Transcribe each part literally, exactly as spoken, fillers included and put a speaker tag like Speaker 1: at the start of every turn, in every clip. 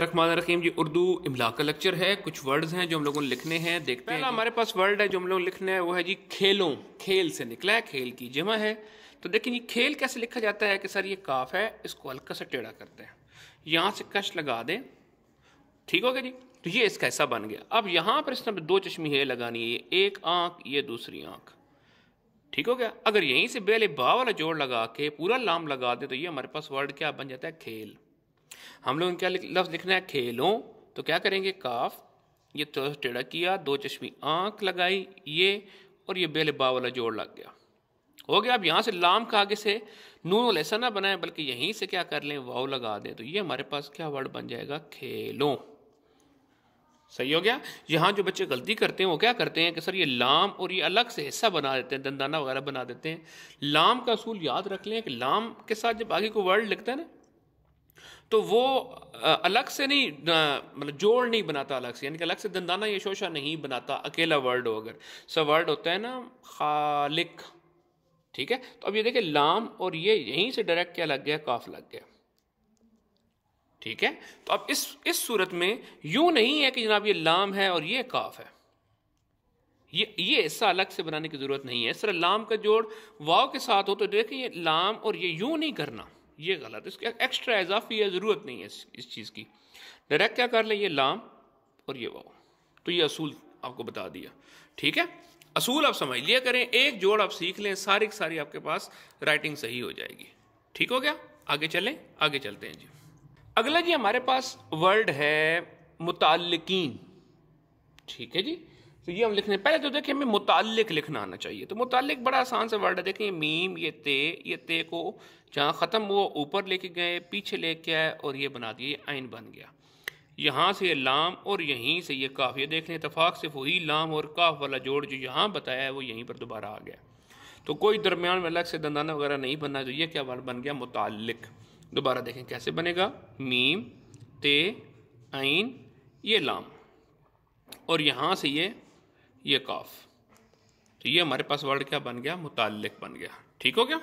Speaker 1: रहमान रहीम जी, उर्दू इमला का लेक्चर है। कुछ वर्ड्स हैं जो हम लोगों ने लिखने हैं, देखते हैं। पहला हमारे पास वर्ड है जो हम लोग लिखना है वो है जी खेलों। खेल से निकला है, खेल की जमा है। तो देखिए ये खेल कैसे लिखा जाता है कि सर ये काफ है, इसको हल्का सा टेढ़ा करते हैं, यहाँ से कश लगा दें, ठीक हो गया जी। तो ये इसका ऐसा बन गया। अब यहाँ पर इस तरह दो चश्मी है लगानी है, एक आंख ये दूसरी आंख, ठीक हो गया। अगर यहीं से बेले बा वाला जोड़ लगा के पूरा लाम लगा दे तो ये हमारे पास वर्ड क्या बन जाता है, खेल। हम लोग क्या लफ्ज लिखना है, खेलों। तो क्या करेंगे, काफ ये तो टेढ़ा किया, दो चश्मी आंख लगाई ये, और ये बेले बा वाला जोड़ लग गया, हो गया। अब यहाँ से लाम का आगे से नून वाला ऐसा ना बनाए, बल्कि यहीं से क्या कर लें, वाव लगा दें, तो ये हमारे पास क्या वर्ड बन जाएगा, खेलों। सही हो गया। यहाँ जो बच्चे गलती करते हैं वो क्या करते हैं कि सर ये लाम और ये अलग से हिस्सा बना देते हैं, दंदाना वगैरह बना देते हैं। लाम का असूल याद रख लें कि लाम के साथ जब आगे कोई वर्ड लिखता है ना, तो वो अलग से नहीं, मतलब जोड़ नहीं बनाता अलग से, यानी कि अलग से दंदाना या शोशा नहीं बनाता, अकेला वर्ड हो। अगर सब वर्ड होता है ना खालिक, ठीक है। तो अब ये देखिए लाम और ये यहीं से डायरेक्ट क्या लग गया, काफ लग गया, ठीक है। तो अब इस इस सूरत में यूं नहीं है कि जनाब ये लाम है और ये काफ है, ये ये हिस्सा अलग से बनाने की जरूरत नहीं है। इस तरह लाम का जोड़ वाव के साथ हो तो देखिए ये लाम और ये यूं नहीं करना, ये गलत, इसके एक्स्ट्रा इजाफी है, जरूरत नहीं है इस, इस चीज की। डायरेक्ट क्या कर ले, ये लाम और ये वाव। तो ये असूल आपको बता दिया, ठीक है। असूल आप समझ लिया करें, एक जोड़ आप सीख लें, सारी की सारी आपके पास राइटिंग सही हो जाएगी, ठीक हो गया। आगे चलें, आगे चलते हैं जी। अगला जी हमारे पास वर्ड है मुताल्लिकीन, ठीक है जी। तो ये हम लिखने पहले तो देखिए हमें मुताल्लिक लिखना आना चाहिए। तो मुताल्लिक बड़ा आसान सा वर्ड है, देखिए मीम ये ते, ये ते को जहाँ ख़त्म हुआ ऊपर लेके गए, पीछे लेके आए और ये बना दिए, ये आइन बन गया। यहाँ से ये लाम और यहीं से ये काफ, ये देख लें इतफाक से वही लाम और काफ वाला जोड़ जो यहाँ बताया है वो यहीं पर दोबारा आ गया। तो कोई दरमियान में अलग से दंदाना वगैरह नहीं बनना, तो ये क्या वर्ड बन गया, मुताल्लिक। दोबारा देखें कैसे बनेगा, मीम ते आइन ये लाम और यहाँ से ये ये काफ, तो ये हमारे पास वर्ड क्या बन गया, मुताल्लिक बन गया, ठीक हो गया।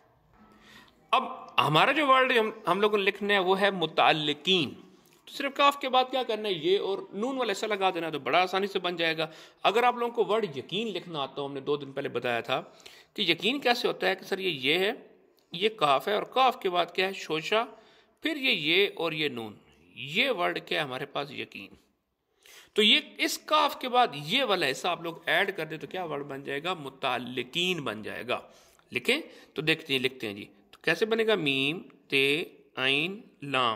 Speaker 1: अब हमारा जो वर्ड हम हम लोगों ने लिखना है वो है मुताल्लिकीन। तो सिर्फ काफ के बाद क्या करना है, ये और नून वाला ऐसा लगा देना, तो बड़ा आसानी से बन जाएगा। अगर आप लोगों को वर्ड यकीन लिखना आता हो, हमने दो दिन पहले बताया था कि यकीन कैसे होता है कि सर ये ये है, ये काफ है और काफ के बाद क्या है, शोशा, फिर ये ये और ये नून, ये वर्ड क्या है हमारे पास, यकीन। तो ये इस काफ के बाद ये वाला हिस्सा आप लोग ऐड कर दे तो क्या वर्ड बन जाएगा, मुताल्लिकीन बन जाएगा। लिखें तो देखते हैं, लिखते हैं जी। तो कैसे बनेगा, मीम ते आइन लाम,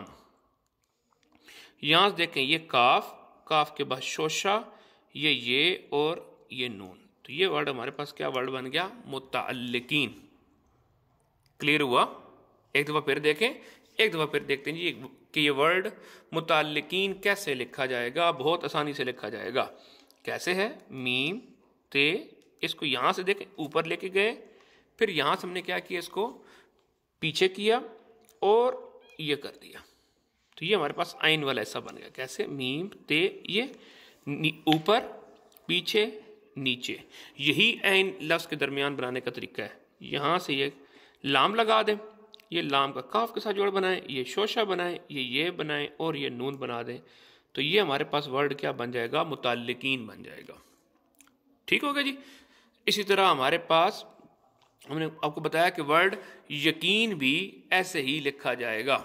Speaker 1: यहां से देखें ये काफ, काफ के बाद शोशा, ये ये और ये नून, तो ये वर्ड हमारे पास क्या वर्ड बन गया, मुताल्लिकीन। क्लियर हुआ। एक दफा फिर देखें, एक दफा फिर देखते हैं जी कि ये वर्ड मुताल्लिकीन कैसे लिखा जाएगा। बहुत आसानी से लिखा जाएगा। कैसे है, मीम ते, इसको यहां से देखें ऊपर लेके गए, फिर यहां से हमने क्या किया, इसको पीछे किया और ये कर दिया, तो ये हमारे पास आइन वाला ऐसा बन गया। कैसे, मीम ते, ये ऊपर पीछे नीचे, यही आइन लफ्ज के दरमियान बनाने का तरीका है। यहां से ये लाम लगा दें, ये लाम का काफ के साथ जोड़ बनाएं, ये शोशा बनाएं, ये ये बनाएं और ये नून बना दें, तो ये हमारे पास वर्ड क्या बन जाएगा, मुताल्लिकीन बन जाएगा, ठीक हो गया जी। इसी तरह हमारे पास हमने आपको बताया कि वर्ड यकीन भी ऐसे ही लिखा जाएगा।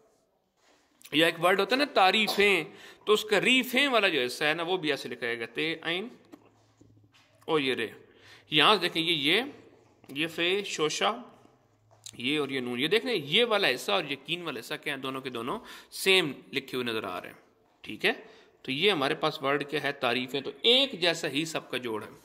Speaker 1: या एक वर्ड होता है ना तारीफें, तो उसका रीफें वाला जो हिस्सा है ना वो भी ऐसे लिखा जाएगा, ते आइन और ये रे। यहां से देखें ये ये ये फे शोशा, ये और ये नून, ये देख रहे हैं ये वाला हिस्सा और यकीन वाला हिस्सा क्या है, दोनों के दोनों सेम लिखे हुए नजर आ रहे हैं, ठीक है। तो ये हमारे पास वर्ड क्या है, तारीफें, तो एक जैसा ही सबका जोड़ है।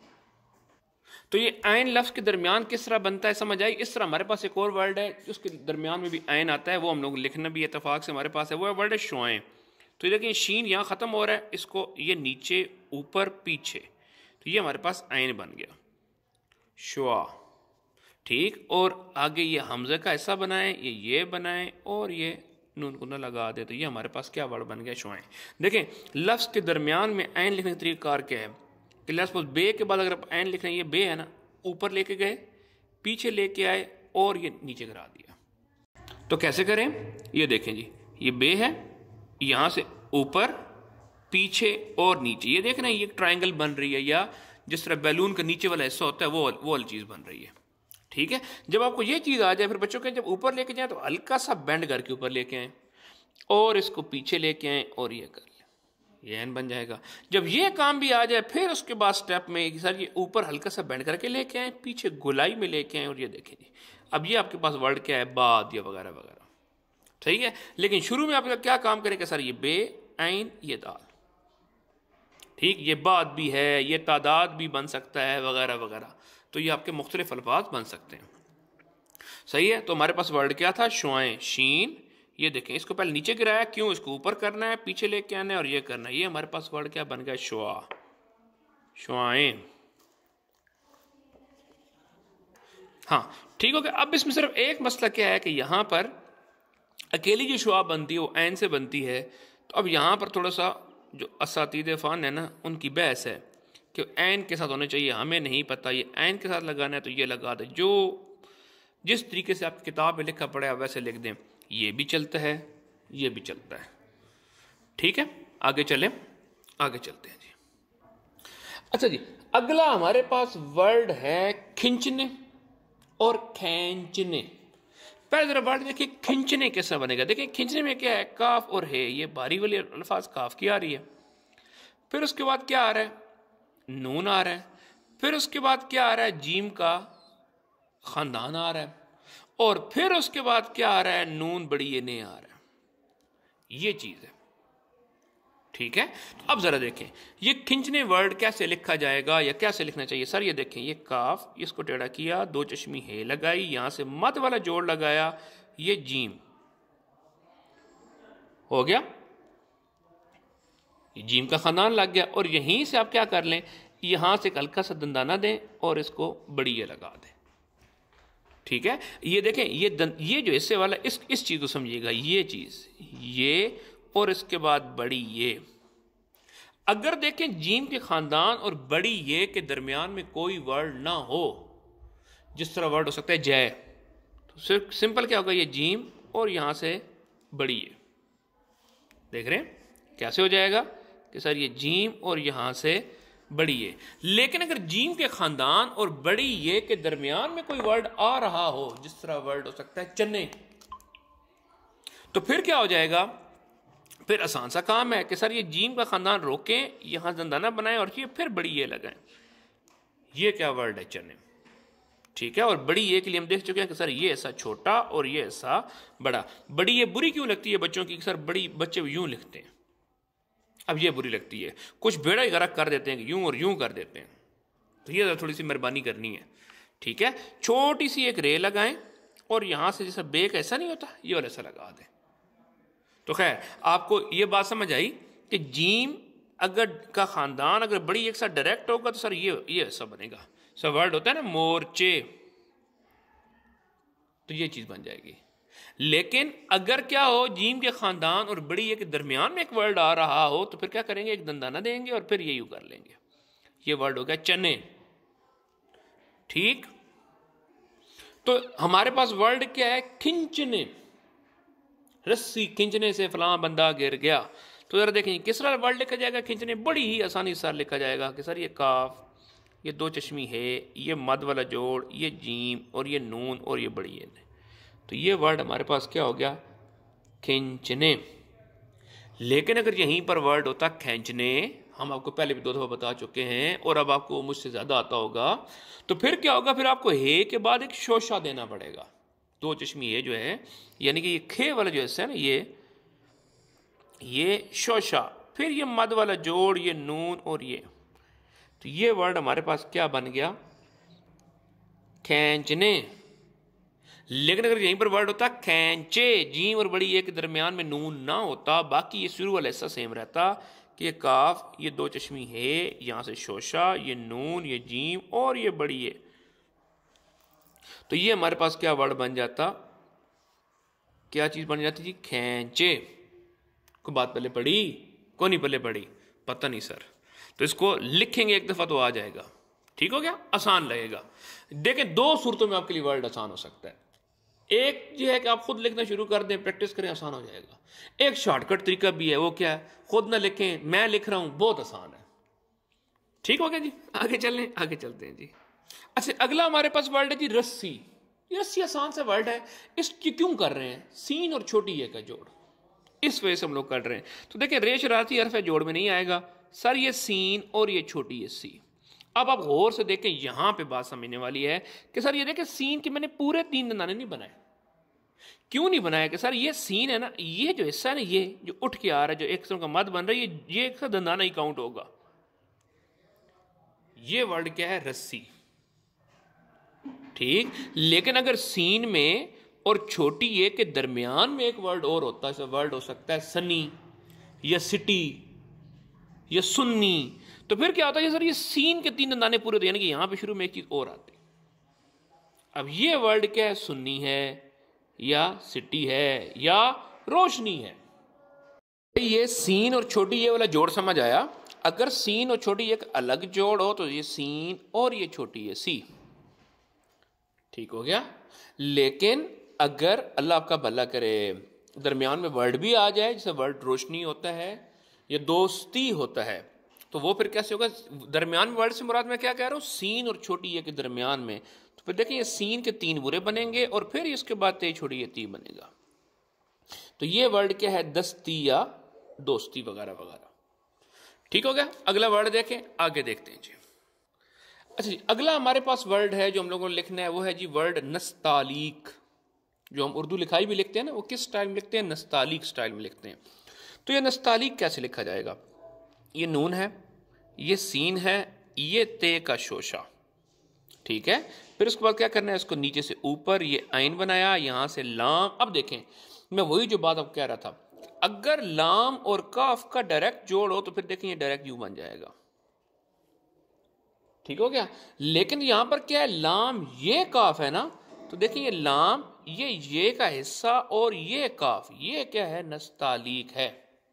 Speaker 1: तो ये आइन लफ्ज के दरमियान किस तरह बनता है, समझ आई। इस तरह हमारे पास एक और वर्ड है उसके दरमियान में भी आइन आता है, वो हम लोग लिखना भी इतफाक से हमारे पास है, वो है वर्ड है शोएं। तो ये देखिए शीन यहाँ खत्म हो रहा है, इसको ये नीचे ऊपर पीछे, तो ये हमारे पास आइन बन गया, शुआ, ठीक। और आगे ये हमजे का हिस्सा बनाएं, ये ये बनाएं और ये नून को न लगा दे, तो ये हमारे पास क्या वर्ड बन गया, शुआएं। देखें लफ्ज के दरमियान में आइन लिखने का तरीका क्या है कि लफ्ज बे के बाद अगर आप आइन लिख रहे हैं, ये बे है ना, ऊपर लेके गए, पीछे लेके आए और ये नीचे गिरा दिया, तो कैसे करें, ये देखें जी, ये बे है, यहां से ऊपर, पीछे और नीचे। ये देख रहे हैं, ये ट्रायंगल बन रही है, या जिस तरह बैलून का नीचे वाला हिस्सा होता है वो वो वाली चीज बन रही है। ठीक है, जब आपको ये चीज आ जाए, फिर बच्चों के जब ऊपर लेके जाए तो हल्का सा बेंड करके ऊपर लेके आए और इसको पीछे लेके आए और ये कर ले, ये एन बन जाएगा। जब ये काम भी आ जाए, फिर उसके बाद स्टेप में सर ये ऊपर हल्का सा बेंड करके लेके आए, पीछे गोलाई में लेके आए और ये देखें जी, अब ये आपके पास वर्ड क्या है, बाद या वगैरह वगैरह। सही है, लेकिन शुरू में आपका क्या काम करेंगे सर, ये बे ऐन ये दाल। ठीक, ये बाद भी है, ये तादाद भी बन सकता है वगैरह वगैरह। तो ये आपके मुख्तलिफ अल्फाज बन सकते हैं। सही है, तो हमारे पास वर्ड क्या था, शुआएं, शीन। ये देखें, इसको पहले नीचे गिराया, क्यों, इसको ऊपर करना है, पीछे लेके आना है और ये करना है। ये हमारे पास वर्ड क्या बन गया, शुआ, शुआएं। हाँ ठीक हो गया। अब इसमें सिर्फ एक मसला क्या है कि यहां पर अकेली जो शुआ बनती है वो ऐन से बनती है। तो अब यहां पर थोड़ा सा जो असातीद फ़ान है ना, उनकी बहस है कि ऐन के साथ होने चाहिए, हमें नहीं पता ये ऐन के साथ लगाना है तो ये लगा दे, जो जिस तरीके से आपकी किताब में लिखा पड़ा है वैसे लिख दें। ये भी चलता है, ये भी चलता है। ठीक है, आगे चलें, आगे चलते हैं जी। अच्छा जी, अगला हमारे पास वर्ड है खिंचने और खींचने। पहले जरा वर्ड देखिए, खिंचने कैसा बनेगा। देखिए खिंचने में क्या है, काफ और है, ये बारी वाली अल्फाज काफ की आ रही है। फिर उसके बाद क्या आ रहा है, नून आ रहा है। फिर उसके बाद क्या आ रहा है, जीम का खानदान आ रहा है। और फिर उसके बाद क्या आ रहा है, नून बड़ी ये ने आ रहा है। ये चीज है। ठीक है, तो अब जरा देखें ये खिंचने वर्ड कैसे लिखा जाएगा या कैसे लिखना चाहिए। सर ये देखें, ये काफ, इसको टेढ़ा किया, दो चश्मी है लगाई, यहां से मद वाला जोड़ लगाया, ये जीम हो गया, ये जीम का खानदान लग गया। और यहीं से आप क्या कर लें, यहां से हल्का सा दंदाना दें और इसको बड़ी ये लगा दें। ठीक है, ये देखें, ये दन, ये जो हिस्से वाला, इस इस चीज को समझिएगा, ये चीज, ये और इसके बाद बड़ी ये। अगर देखें जीम के खानदान और बड़ी ये के दरमियान में कोई वर्ड ना हो, जिस तरह वर्ड हो सकता है जय, तो सिर्फ सिंपल क्या होगा, ये जीम और यहां से बड़ी ये। देख रहे हैं कैसे हो जाएगा कि सर ये जीम और यहां से बड़ी ये। लेकिन अगर जीम के खानदान और बड़ी ये के दरमियान में कोई वर्ड आ रहा हो, जिस तरह वर्ड हो सकता है चने, तो फिर क्या हो जाएगा, फिर आसान सा काम है कि सर ये जीम का खानदान रोकें, यहां दंदाना बनाएं और ये फिर बड़ी ये लगाएं। ये क्या वर्ड है, चने। ठीक है, और बड़ी ये के लिए हम देख चुके हैं कि सर ये ऐसा छोटा और ये ऐसा बड़ा। बड़ी ये बुरी क्यों लगती है बच्चों की, सर बड़ी बच्चे यूं लिखते हैं, अब ये बुरी लगती है। कुछ बेड़ा गरक कर देते हैं, यूं और यूं कर देते हैं, तो ये थोड़ी सी मेहरबानी करनी है। ठीक है, छोटी सी एक रे लगाएं और यहां से जैसा बेक ऐसा नहीं होता, ये वाला ऐसा लगा दें। तो खैर आपको ये बात समझ आई कि जीम अगर का खानदान अगर बड़ी एक साथ डायरेक्ट होगा तो सर ये ये ऐसा बनेगा। सर वर्ड होता है ना मोर्चे, तो ये चीज बन जाएगी। लेकिन अगर क्या हो, जीम के खानदान और बड़ी ये के दरमियान में एक वर्ड आ रहा हो, तो फिर क्या करेंगे, एक दंदाना देंगे और फिर ये यूं कर लेंगे। ये वर्ड हो गया चने। ठीक, तो हमारे पास वर्ड क्या है, खिंचने। रस्सी खींचने से फलां बंदा गिर गया। तो जरा देखें किस तरह वर्ड लिखा जाएगा खींचने, बड़ी ही आसानी से लिखा जाएगा कि सर ये काफ, ये दो चश्मी है, ये मद वाला जोड़, ये जीम और ये नून और ये बड़ी है। तो ये वर्ड हमारे पास क्या हो गया, खींचने। लेकिन अगर यहीं पर वर्ड होता खींचने, हम आपको पहले भी दो दफा बता चुके हैं और अब आपको मुझसे ज्यादा आता होगा, तो फिर क्या होगा, फिर आपको हे के बाद एक शोशा देना पड़ेगा। दो चश्मी ये जो है, यानी कि ये खे वाला जो हिस्सा है ना, ये ये शोशा, फिर ये मद वाला जोड़, ये नून और ये। तो ये वर्ड हमारे पास क्या बन गया, खींचने। लेकिन अगर यहीं पर वर्ड होता खींचे, जीम और बड़ी ये के दरमियान में नून ना होता, बाकी ये शुरू वाला हिस्सा सेम रहता कि ये काफ, ये दो चश्मी है, यहां से शोशा, ये नून, ये जीम और ये बड़ी ये। तो ये हमारे पास क्या वर्ड बन जाता, क्या चीज बन जाती जी, खींचे। को बात पहले पढ़ी, को नहीं पहले पढ़ी, पता नहीं सर। तो इसको लिखेंगे एक दफा तो आ जाएगा। ठीक हो गया, आसान लगेगा। देखें दो सूरतों में आपके लिए वर्ड आसान हो सकता है। एक जो है कि आप खुद लिखना शुरू कर दें, प्रैक्टिस करें, आसान हो जाएगा। एक शॉर्टकट तरीका भी है, वो क्या है, खुद ना लिखें, मैं लिख रहा हूं, बहुत आसान है। ठीक हो गया जी, आगे चलें, आगे चलते हैं जी। अच्छा, अगला हमारे पास वर्ड है जी रस्सी। ये रस्सी आसान सा वर्ड है, इसकी क्यों कर रहे हैं, सीन और छोटी ए का जोड़, इस वजह से हम लोग कर रहे हैं। तो देखिए रे शरारती हर्फ है, जोड़ में नहीं आएगा सर, ये सीन और ये छोटी ये सी। अब आप गौर से देखें, यहां पे बात समझने वाली है कि सर ये देखें सीन के मैंने पूरे तीन दंदाने नहीं बनाए। क्यों नहीं बनाया कि सर ये सीन है ना, ये जो हिस्सा है ना, ये जो उठ के आ रहा है, जो एक किस्म का मद बन रहा है, ये ये एक दंदाना ही काउंट होगा। ये वर्ड क्या है, रस्सी। ठीक, लेकिन अगर सीन में और छोटी ए के दरमियान में एक वर्ड और होता है, वर्ड हो सकता है सनी या सिटी या सुन्नी, तो फिर क्या होता है सर, ये सीन के तीन दंदाने पूरे होते हैं, यानी कि यहां पे शुरू में एक चीज और आती। अब ये वर्ड क्या है, सुन्नी है या सिटी है या रोशनी है। ये सीन और छोटी ये वाला जोड़ समझ आया। अगर सीन और छोटी एक अलग जोड़ हो तो ये सीन और ये छोटी है सी, ठीक हो गया। लेकिन अगर अल्लाह आपका भला करे दरमियान में वर्ड भी आ जाए, जैसे वर्ड रोशनी होता है या दोस्ती होता है, तो वो फिर कैसे होगा, दरमियान वर्ड से मुराद मैं क्या कह रहा हूं, सीन और छोटी ये के दरमियान में। तो फिर देखिए ये सीन के तीन बुरे बनेंगे और फिर इसके बाद ते छोटी ये ती बनेगा। तो ये वर्ड क्या है, दस्ती या दोस्ती वगैरह वगैरह। ठीक हो गया। अगला वर्ड देखें, आगे देखते हैं जी। अच्छा जी, अगला हमारे पास वर्ड है जो हम लोगों को लिखना है, वो है जी वर्ड नस्तालीक। जो हम उर्दू लिखाई भी लिखते हैं ना, वो किस स्टाइल में लिखते हैं, नस्तालीक स्टाइल में लिखते हैं। तो ये नस्तालीक कैसे लिखा जाएगा, ये नून है, ये सीन है, ये ते का शोशा, ठीक है। फिर उसके बाद क्या करना है, इसको नीचे से ऊपर ये आइन बनाया, यहां से लाम। अब देखें, मैं वही जो बात अब कह रहा था, अगर लाम और काफ का डायरेक्ट जोड़ हो तो फिर देखें ये डायरेक्ट यू बन जाएगा, ठीक हो गया। लेकिन यहां पर क्या है, लाम ये काफ है ना, तो देखिए ये लाम ये ये का हिस्सा और ये काफ, ये क्या है, नस्तालीक है,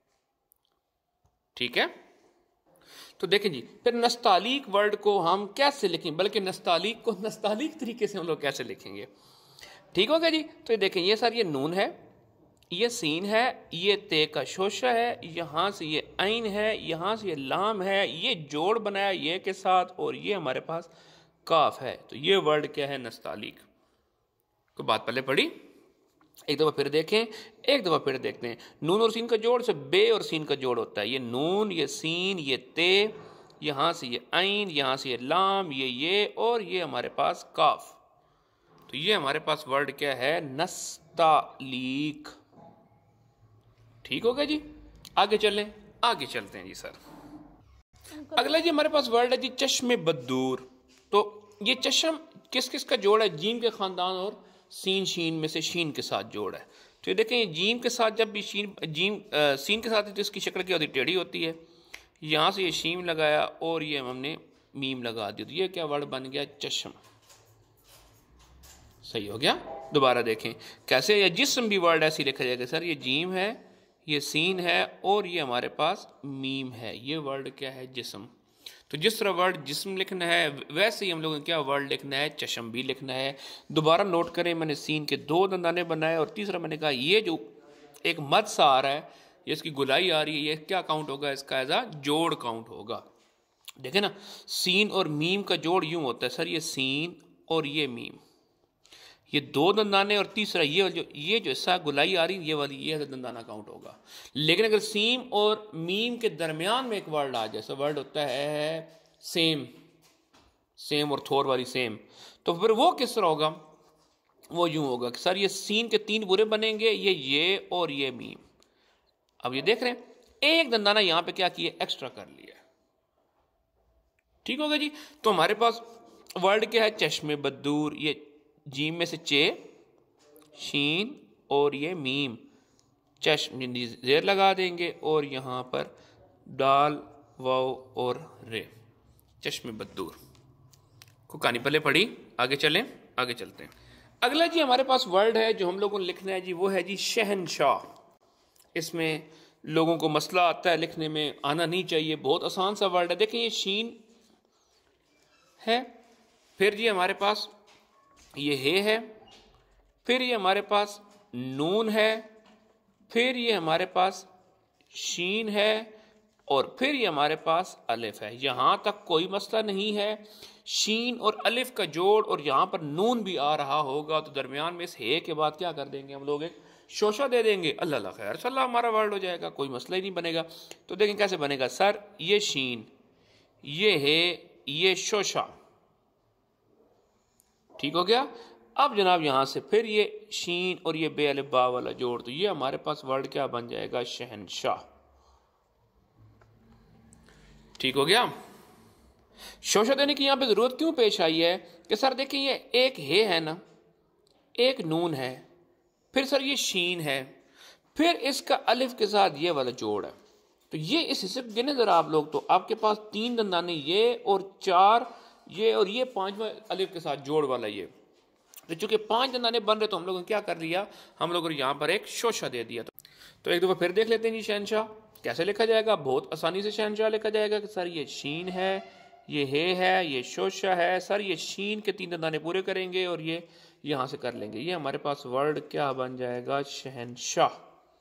Speaker 1: ठीक है। तो देखें जी, फिर नस्तालीक वर्ड को हम कैसे लिखें, बल्कि नस्तालीक को नस्तालीक तरीके से हम लोग कैसे लिखेंगे, ठीक हो गया जी। तो ये देखें, ये सर ये नून है, ये सीन है, ये ते का शोशा है, यहां से ये आइन है, यहां से ये लाम है, ये जोड़ बनाया ये के साथ, और ये हमारे पास काफ है। तो ये वर्ड क्या है, नस्तालीक। को बात पहले पढ़ी, एक दफा फिर देखें, एक दफा फिर देखते हैं। नून और सीन का जोड़ से बे और सीन का जोड़ होता है, ये नून, ये सीन, ये ते, यहां से ये आइन, यहां से ये लाम, ये ये और ये हमारे पास काफ। तो ये हमारे पास वर्ड क्या है, नस्तालीक, ठीक हो गया जी। आगे चलें, आगे चलते हैं जी सर। अगला जी हमारे पास वर्ड है जी चश्मे बदूर। तो ये चश्म किस किस का जोड़ है, जीम के खानदान और सीन शीन में से शीन के साथ जोड़ है। तो ये देखें, जीम के साथ जब भी शीन जीम आ, सीन के साथ तो इसकी शक्ल क्या होती है, टेढ़ी होती है। यहां से ये शीम लगाया और ये हमने मीम लगा दी, तो ये क्या वर्ड बन गया, चश्म, सही हो गया। दोबारा देखें कैसे, या जिस्म भी वर्ड ऐसी लिखा जाएगा सर, ये जीम है, ये सीन है और ये हमारे पास मीम है, ये वर्ड क्या है, जिस्म। तो जिस तरह वर्ड जिस्म लिखना है वैसे ही हम लोगों को क्या वर्ड लिखना है, चश्म भी लिखना है। दोबारा नोट करें, मैंने सीन के दो दंदाने बनाए और तीसरा मैंने कहा ये जो एक मद सा आ रहा है, ये इसकी गुलाई आ रही है, ये क्या काउंट होगा, इसका एज आ जोड़ काउंट होगा। देखे ना, सीन और मीम का जोड़ यूं होता है सर, ये सीन और ये मीम, ये दो दंदाने और तीसरा ये जो ये जो हिस्सा गुलाई आ रही है, ये वाली ये दंदाना काउंट होगा। लेकिन अगर सीम और मीम के दरमियान में एक वर्ड आ जाए, वर्ड होता है सेम, सेम और थोर वाली सेम, तो फिर वो किस तरह होगा, वो यूं होगा कि सर ये सीन के तीन बुरे बनेंगे, ये ये और ये मीम। अब ये देख रहे हैं, एक दंदाना यहां पे क्या किया, एक्स्ट्रा कर लिया, ठीक होगा जी। तो हमारे पास वर्ड क्या है, चश्मे बदूर, ये जीम में से चे, शीन और ये मीम, चश्म जेर लगा देंगे और यहां पर दाल वाव और रे, चश्मे बदूर। को कहानी पहले पढ़ी, आगे चलें, आगे चलते हैं। अगला जी हमारे पास वर्ड है जो हम लोगों को लिखना है जी, वो है जी शहनशाह। इसमें लोगों को मसला आता है लिखने में, आना नहीं चाहिए, बहुत आसान सा वर्ड है। देखें ये शीन है, फिर जी हमारे पास ये हे है, फिर ये हमारे पास नून है, फिर ये हमारे पास शीन है, और फिर ये हमारे पास अलिफ है। यहां तक कोई मसला नहीं है। शीन और अलिफ का जोड़ और यहां पर नून भी आ रहा होगा तो दरमियान में इस हे के बाद क्या कर देंगे हम लोग, एक शोशा दे देंगे। अल्लाह अल्लाह खैर सल्ला हमारा वर्ड हो जाएगा, कोई मसला ही नहीं बनेगा। तो देखें कैसे बनेगा। सर ये शीन, ये है, ये शोशा, ठीक हो गया। अब जनाब यहां से फिर ये शीन और ये बे अलिफ बा वाला जोड़, तो ये हमारे पास वर्ड क्या बन जाएगा, शहनशाह। ठीक हो गया। शोशा देने की यहां पे जरूरत क्यों पेश आई है कि सर देखिए ये एक हे है ना, एक नून है, फिर सर ये शीन है, फिर इसका अलिफ के साथ ये वाला जोड़ है। तो ये इस हिस्से को गिने जरा आप लोग, तो आपके पास तीन दंदाने ये और चार ये और ये पांचवा अलिफ के साथ जोड़ वाला ये। तो चूंकि पांच दंदाने बन रहे तो हम लोगों ने क्या कर लिया, हम लोगों ने यहां पर एक शोशा दे दिया। तो एक दफा फिर देख लेते हैं जी शहनशाह कैसे लिखा जाएगा। बहुत आसानी से शहनशाह लिखा जाएगा कि सर ये शीन है, ये हे है, ये शोशा है। सर ये शीन के तीन दंदाने पूरे करेंगे और ये यहां से कर लेंगे। ये हमारे पास वर्ड क्या बन जाएगा, शहनशाह।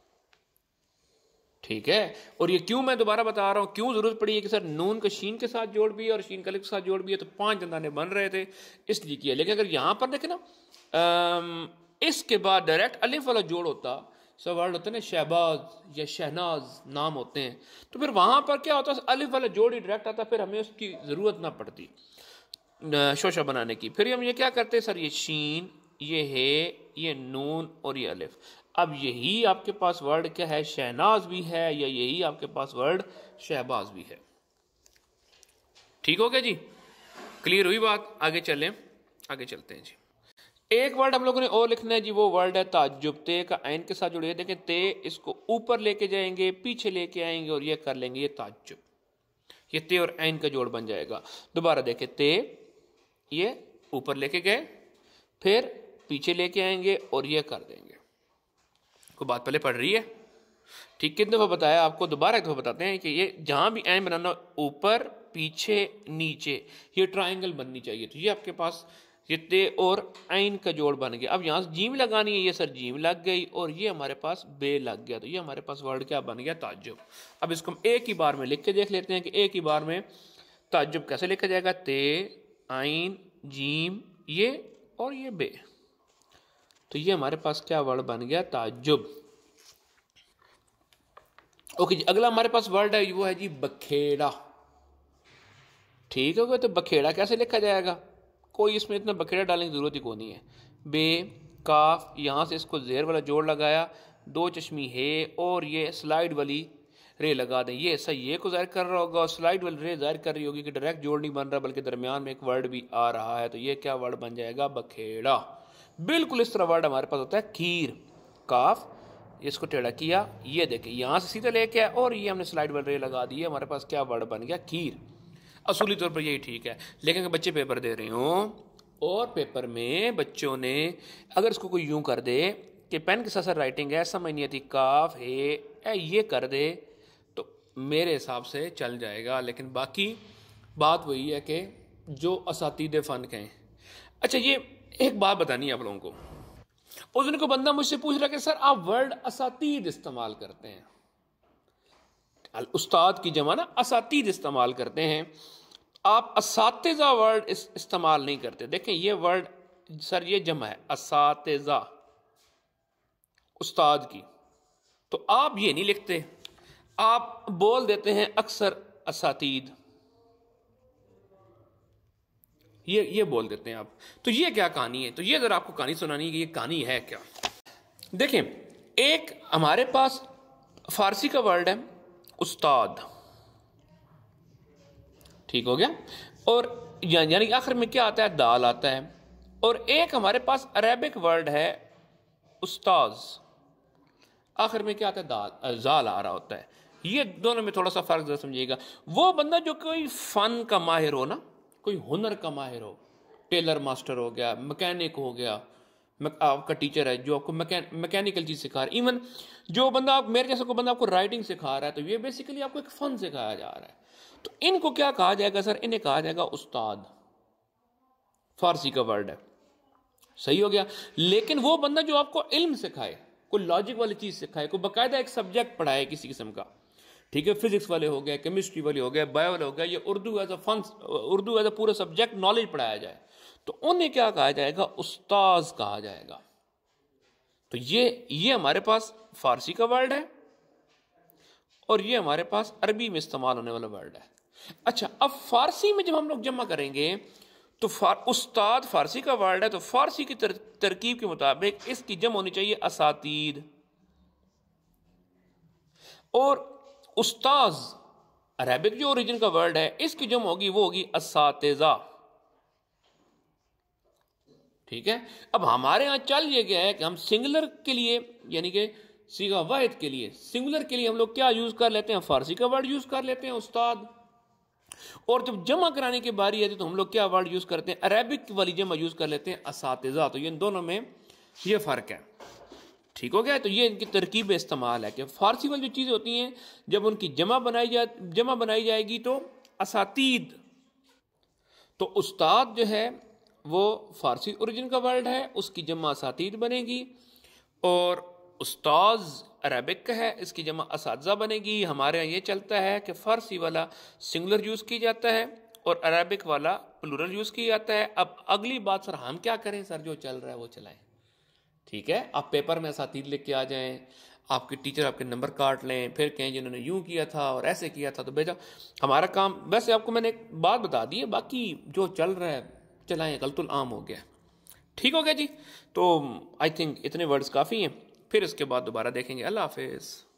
Speaker 1: ठीक है। और ये क्यों मैं दोबारा बता रहा हूं, क्यों जरूरत पड़ी है कि सर नून का शीन के साथ जोड़ भी है और शीन का अलिफ के साथ जोड़ भी है, तो पांच दंदाने बन रहे थे इसलिए किया। लेकिन अगर यहां पर देखे ना, इसके बाद डायरेक्ट अलिफ वाला जोड़ होता, सब वर्ड होते हैं ना शहबाज या शहनाज नाम होते हैं, तो फिर वहां पर क्या होता है, अलिफ वाला जोड़ ही डायरेक्ट आता, फिर हमें उसकी जरूरत ना पड़ती शोशा बनाने की। फिर हम ये क्या करते सर, ये शीन, ये है, ये नून और ये अलिफ। अब यही आपके पास वर्ड क्या है, शहनाज भी है, या यही आपके पास वर्ड शहबाज भी है। ठीक हो गया जी, क्लियर हुई बात। आगे चलें, आगे चलते हैं जी। एक वर्ड हम लोगों ने और लिखना है जी, वो वर्ड है ताज्जुब। ते का ऐन के साथ जुड़े, देखें ते इसको ऊपर लेके जाएंगे, पीछे लेके आएंगे और ये कर लेंगे, ये ताज्जुब। ये ते और ऐन का जोड़ बन जाएगा। दोबारा देखें, ते ये ऊपर लेके गए, फिर पीछे लेके आएंगे और ये कर देंगे। को बात पहले पढ़ रही है, ठीक। कितने दफा बताया आपको, दोबारा एक दफा बताते हैं कि ये जहां भी ऐन बनाना, ऊपर पीछे नीचे, ये ट्राइंगल बननी चाहिए। तो ये आपके पास ये ते और ऐन का जोड़ बन गया। अब यहां से जीम लगानी है, ये सर जीम लग गई और ये हमारे पास बे लग गया। तो ये हमारे पास वर्ड क्या बन गया, ताज्जुब। अब इसको हम एक ही बार में लिख के देख लेते हैं कि एक ही बार में ताज्जुब कैसे लिखा जाएगा। ते ऐन जीम ये और ये बे, तो ये हमारे पास क्या वर्ड बन गया, ताज्जुब। ओके जी, अगला हमारे पास वर्ड है वो है जी बखेड़ा। ठीक है, तो बखेड़ा कैसे लिखा जाएगा, कोई इसमें इतना बखेड़ा डालने की जरूरत ही कोई नहीं है। बे काफ, यहां से इसको जेर वाला जोड़ लगाया, दो चश्मी है और ये स्लाइड वाली रे लगा दें। ये सही ये को जाहिर कर रहा होगा और स्लाइड वाली रे जाहिर कर रही होगी कि डायरेक्ट जोड़ नहीं बन रहा बल्कि दरमियान में एक वर्ड भी आ रहा है। तो ये क्या वर्ड बन जाएगा, बखेड़ा। बिल्कुल इस तरह वर्ड हमारे पास होता है खीर। काफ, इसको टेढ़ा किया, ये देखिए यहां से सीधा लेके आया और ये हमने स्लाइड वाली रे लगा दी है, हमारे पास क्या वर्ड बन गया, खीर। असूली तौर पर यही ठीक है। लेकिन अगर बच्चे पेपर दे रहे हो और पेपर में बच्चों ने अगर इसको कोई यूं कर दे कि पेन के साथ साथ राइटिंग है, समझ नहीं आती, काफ है, ये कर दे, तो मेरे हिसाब से चल जाएगा। लेकिन बाकी बात वही है कि जो असातीद फन के हैं। अच्छा, ये एक बात बतानी है आप लोगों को। उस दिन को बंदा मुझसे पूछ रहा कि सर आप वर्ड असातीद इस्तेमाल करते हैं, उस्ताद की जमा ना असातीद इस्तेमाल करते हैं, आप असातिज़ा वर्ड इस, इस्तेमाल नहीं करते। देखें ये वर्ड सर ये जमा है असातिज़ा, उस्ताद की, तो आप ये नहीं लिखते, आप बोल देते हैं अक्सर असातीद, ये ये बोल देते हैं आप। तो ये क्या कहानी है, तो ये जरा आपको कहानी सुनानी है कि ये कहानी है क्या। देखें, एक हमारे पास फारसी का वर्ड है उस्ताद, ठीक हो गया, और यानी आखिर में क्या आता है, दाल आता है। और एक हमारे पास अरेबिक वर्ड है उस्ताज, आखिर में क्या आता है, दाल, जाल आ रहा होता है। ये दोनों में थोड़ा सा फर्क जरा समझिएगा। वो बंदा जो कोई फन का माहिर हो ना, कोई हुनर का माहिर हो, टेलर मास्टर हो गया, मैकेनिक हो गया, आपका टीचर है जो आपको मैकेन मैकेनिकल चीज सिखा रहा है, इवन जो बंदा आप मेरे जैसा कोई बंदा आपको राइटिंग सिखा रहा है, तो ये बेसिकली आपको एक फन सिखाया जा रहा है। तो इनको क्या कहा जाएगा सर, इन्हें कहा जाएगा उस्ताद। फारसी का वर्ड है, सही हो गया। लेकिन वो बंदा जो आपको इल्म सिखाए, कोई लॉजिक वाली चीज सिखाए, कोई बाकायदा एक सब्जेक्ट पढ़ाए किसी किस्म का, ठीक है, फिजिक्स वाले हो गए, केमिस्ट्री वाले हो गए, बायो वाले हो गए, या Urdu as a fun, Urdu as a पूरा सब्जेक्ट नॉलेज पढ़ाया जाए, तो उन्हें क्या कहा जाएगा? उस्ताज कहा जाएगा। तो ये ये हमारे पास फारसी का वर्ड है और ये हमारे पास अरबी में इस्तेमाल होने वाला वर्ड है। अच्छा, अब फारसी में जब हम लोग जमा करेंगे तो फार, उस्ताद फारसी का वर्ड है, तो फारसी की तर, तरकीब के मुताबिक इसकी जम होनी चाहिए असातीद, और उस्ताज अरबिक जो ओरिजिन का वर्ड है इसकी जम होगी वो होगी असातिज़ा। ठीक है, अब हमारे यहां चल ये गया है कि हम सिंगुलर के लिए, यानी कि सीगा वाहिद के लिए, सिंगुलर के लिए हम लोग क्या यूज कर लेते हैं? फारसी का वर्ड यूज कर लेते हैं उस्ताद, और जब जमा कराने की बारी आती है तो हम लोग क्या वर्ड यूज करते हैं? अरबिक वाली जमा यूज कर लेते हैं असातिज़ा। तो ये इन दोनों में ये फर्क है। ठीक हो गया? तो ये इनकी तरकीब इस्तेमाल है कि फारसी वाली जो चीजें होती हैं जब उनकी जमा बनाई जा जमा बनाई जाएगी तो असातीद, तो उस्ताद जो है वो फारसी ओरिजिन का वर्ड है, उसकी जमा असातीद बनेगी, और उस्ताज अरबिक का है, इसकी जमा असातिज़ा बनेगी। हमारे यहाँ ये चलता है कि फारसी वाला सिंगुलर यूज किया जाता है और अरबिक वाला प्लूरल यूज किया जाता है। अब अगली बात, सर हम क्या करें? सर जो चल रहा है वो चलाएं। ठीक है, आप पेपर में असातीद लिख के आ जाएं, आपके टीचर आपके नंबर काट लें, फिर कहें जिन्होंने यूं किया था और ऐसे किया था, तो बेटा हमारा काम, वैसे आपको मैंने एक बात बता दी है, बाकी जो चल रहा है चलाएं, गलतुल आम हो गया। ठीक हो गया जी? तो आई थिंक इतने वर्ड्स काफ़ी हैं, फिर इसके बाद दोबारा देखेंगे। अल्लाह हाफिज़।